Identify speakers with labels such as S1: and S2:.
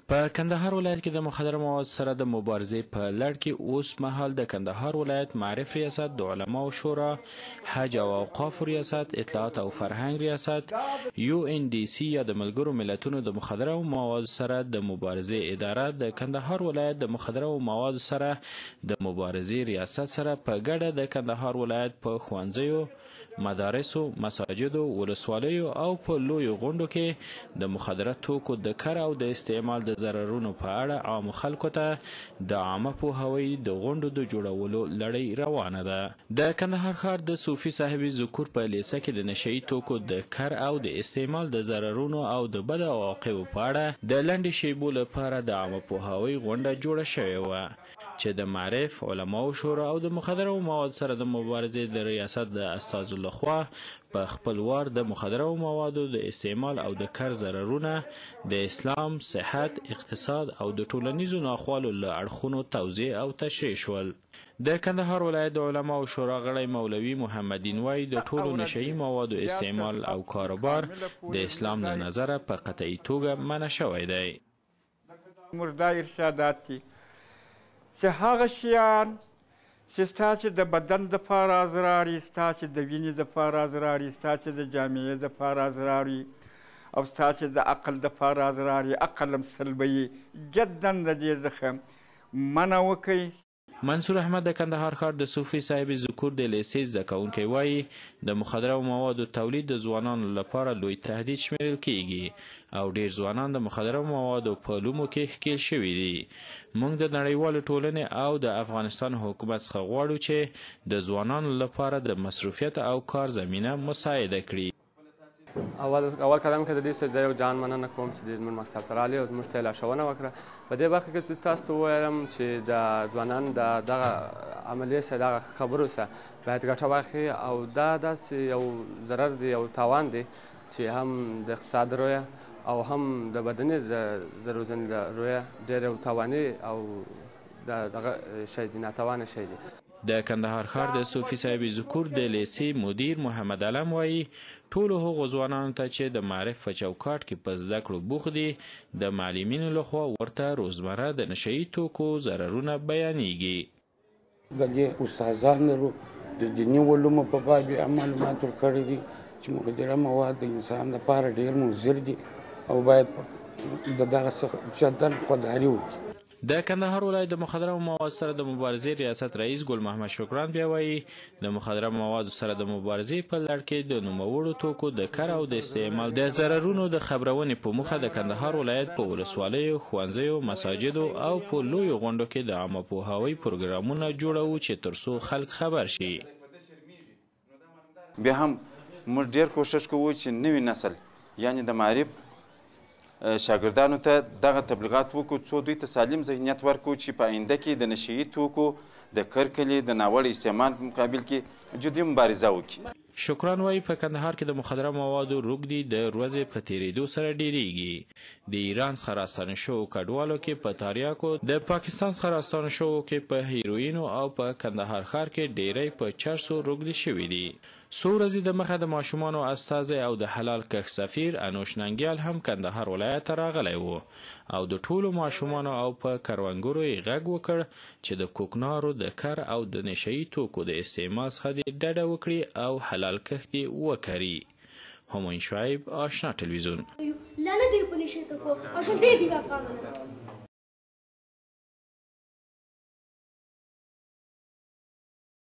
S1: په کندهار ولایت کې د مخدره موادو سره د مبارزې په لړ کې اوس مهال د کندهار ولایت معرف ریاست، د علماو شورا، حج او اوقاف ریاست، اطلاعات او فرهنګ ریاست، UNDC یا د ملګرو ملتونو د مخدره موادو سره د مبارزې اداره د کندهار ولایت د مخدره موادو سره د مبارزې ریاست سره په ګډه د کندهار ولایت په ښوونځیو، مدارسو، مساجدو، ولسوالیو او په لویو غونډو کې د مخدره توکو د کار او د استعمال د ضررونو په اړه عامو خلکو ته د عامه پوهاوي د غونډو د جوړولو لړۍ روانه ده. د کندهار ښار د صوفي صاحب ذکور په لیسه کې د نشهیي توکو د کار او د استعمال د ضررونو او د بد عواقبو په اړه د لنډې شیبو لپاره د عامه پوهاوي غونډه جوړه شوې وه چې د معرف، علماو شورا او د مخدره موادو سره د مبارزې د ریاست د استازو لخوا په خپل وار د مخدره موادو د استعمال او د کار ضررونه د اسلام، صحت، اقتصاد او د ټولنیزو ناخوالو له اړخونو توضیح او تشریح شول. د کندهار ولایت د علماو شورا غړی مولوي محمدین وایي د ټولو نشهیي موادو استعمال او کاروبار د اسلام له نظره په قطعي توګه منع شوی دی.
S2: موږ دا ارشادات دي چې هغه شیان چې ستاسې د بدن دپاره اضرار وي، ستاسې د وینې دپاره اضرار وي، ستاسې د جامعې دپاره اضرار وي او ستاسې د عقل دپاره اضرار وي، عقل هم سلبوي، جدا د دې څخه منع وکئ.
S1: منصور احمد د کندهار ښار د صوفي صاحب ذکور د لیسې زده کوونکی وایي د مخدره موادو تولید د ځوانانو لپاره لوی تهدید شمیرل کیږي او ډیر ځوانان د مخدره موادو په لومو کې ښکیل شوي دي. موږ د نړیوالو ټولنې او د افغانستان حکومت څخه غواړو چې د ځوانانو لپاره د مصروفیت او کار زمینه مساعده کړي.
S3: اول قدم کې د دې څخه زه یو جان مننه کوم چې زموږ مکتب ته راغلي او زموږ ته یې لارښوونه وکړه. په دې برخه کې تاسو ته ووایم چې د ځوانانو د دغه عملیې څخه دغه خبرو څخه باید ګټه واخلي او دا داسې یو ضرر دی، یو تاوان دی چې هم د اقتصاد رویه او هم د بدني د روزنې د رویه ډېر یو تاواني او دغه شی دی، ناتوانه شی دی.
S1: د کندهار ښار د صوفي صاحب ذکور د لیسې مدیر محمد علم وایي ټولو هغو ځوانانو ته چې د معرف په چوکاټ کې په زده کړو بوخت دي د معلمینو لخوا ورته روزمره د نشهیي توکو ضررونه بیانیږي.
S4: د دې استادان لرو د دیني علومو په باب یې معلومات ورکړي دي چې مخدره مواد د انسان لپاره ډېر مضر دي او باید د دغه څخه جدا خودداري وکړي.
S1: د کندهار ولایت د مخدره موادو سره د مبارزې ریاست رئیس ګل محمد شکران بیا وایي د مخدره موادو سره د مبارزې په لړ کې د نوموړو توکو د کار او د استعمال د ضررونو د خبرونې په موخه د کندهار ولایت په ولسوالیو، ښوونځیو، مساجدو او په لویو غونډو کې د عامه پوهاوي پروګرامونه جوړوو چې ترڅو خلک خبر شي.
S5: بیا هم موږ ډېر کوښښ کوو چې نوي نسل یعنې د معرف شاګردانو ته دغه تبلیغات وکړو څو دوی ته سالم ذهنیت ورکړو چې په آینده کې د نشهیي توکو د کرکلې د ناوړه استعمال په مقابل کې جدي مبارزه وکړي.
S1: شکران وایي په کندهار کې د مخدره موادو روږدي د ورځې په تېرېدو سره ډېرېږي. د ایران څخه راستانه شوو کډوالو کې په تاریاکو، د پاکستان څخه راستانه شوو کې په هیروینو او په کندهار ښار کې ډېری په چرسو روږدي شوي دي. څو ورځې دمخه د ماشومانو استازی او د حلال کښ سفیر انوش ننګیال هم کندهار ولایت ته راغلی و او د ټولو ماشومانو او په کروندګرو یې غږ وکړ چې د کوکنارو د کار او د نشهیي توکو د استعمال څخه دې ډډه وکړي او حلال کښ دې وکري. همایون شعیب، آشنا تلویزیون.
S6: لعنت دی په نشهیي توکو او شنطې دي په افغانانو.